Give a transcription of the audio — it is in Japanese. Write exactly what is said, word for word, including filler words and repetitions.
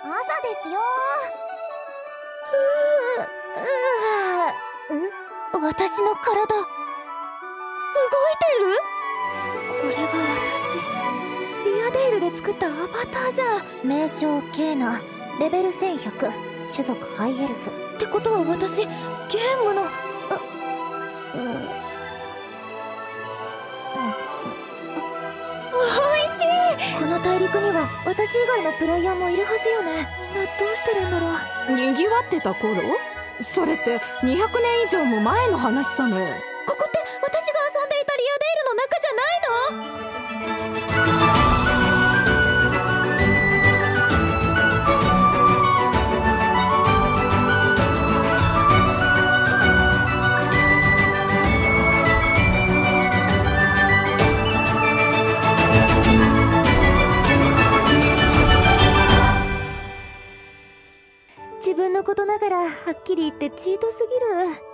朝ですよー。ううう私の体動いてる。これが私リアデイルで作ったアバターじゃん。名称ケーナ、レベルせんひゃく、種族ハイエルフってことは私ゲームのううおいしい。この大陸には私以外のプレイヤーもいるはずよね。みんなどうしてるんだろう。 にぎわってた頃？それってにひゃくねん以上も前の話さね。 ここって私が遊んでいたリアデイルの中じゃないの？自分のことながらはっきり言ってチートすぎる。